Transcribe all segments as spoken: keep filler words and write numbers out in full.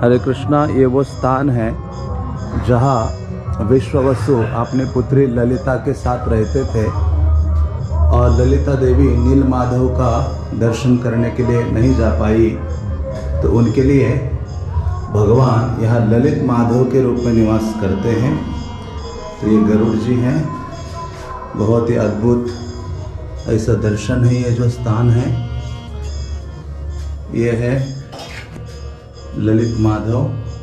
हरे कृष्णा, ये वो स्थान है जहाँ विश्ववसु अपनी पुत्री ललिता के साथ रहते थे और ललिता देवी नीलमाधव का दर्शन करने के लिए नहीं जा पाई, तो उनके लिए भगवान यहाँ ललित माधव के रूप में निवास करते हैं। तो ये गरुड़ जी हैं, बहुत ही अद्भुत ऐसा दर्शन है। ये जो स्थान है ये है ललित माधव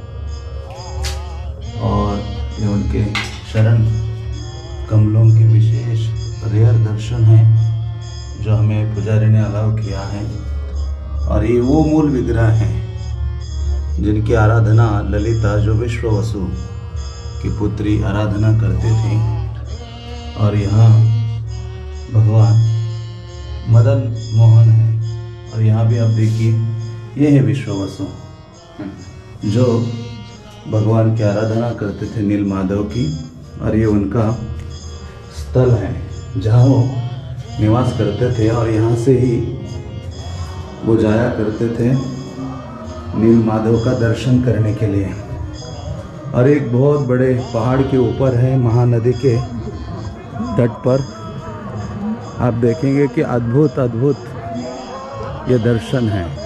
और ये उनके शरण कमलों के विशेष रेयर दर्शन है जो हमें पुजारी ने अलाउ किया है। और ये वो मूल विग्रह हैं जिनकी आराधना ललिता जो विश्ववसु की पुत्री आराधना करते थे। और यहाँ भगवान मदन मोहन है और यहाँ भी आप देखिए ये है विश्ववसु जो भगवान की आराधना करते थे नीलमाधव की। और ये उनका स्थल है जहाँ वो निवास करते थे और यहाँ से ही वो जाया करते थे नीलमाधव का दर्शन करने के लिए। और एक बहुत बड़े पहाड़ के ऊपर है, महानदी के तट पर आप देखेंगे कि अद्भुत अद्भुत ये दर्शन है।